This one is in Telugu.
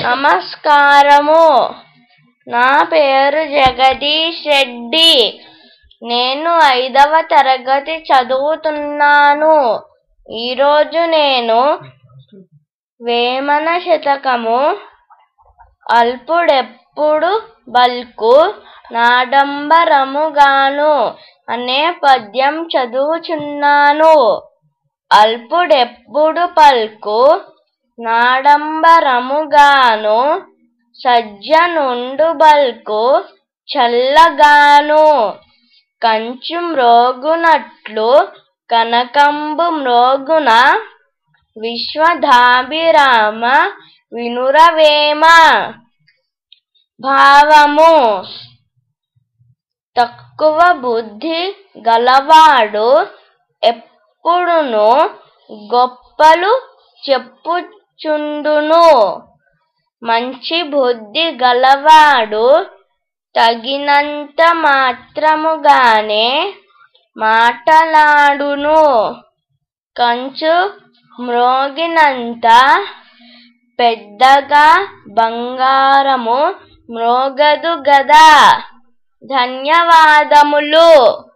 నమస్కారము. నా పేరు జగదీష్ రెడ్డి. నేను 5వ తరగతి చదువుతున్నాను. ఈరోజు నేను వేమన శతకము అల్పుడెప్పుడు బల్కు నాడంబరముగాను అనే పద్యం చదువుచున్నాను. అల్పుడెప్పుడు పల్కు నాడంబరముగాను సజ్జనుండు బల్కు చల్లగాను కంచు మ్రోగునట్లు కనకంబు మ్రోగున విశ్వదాభిరామ వినురవేమ. భావము: తక్కువ బుద్ధి గలవాడు ఎప్పుడును గొప్పలు చెప్పుచుండును. మంచి బుద్ధి గలవాడు తగినంత మాత్రముగానే మాటలాడును. కంచు మ్రోగినంత పెద్దగా బంగారము మ్రోగదు గదా. ధన్యవాదములు.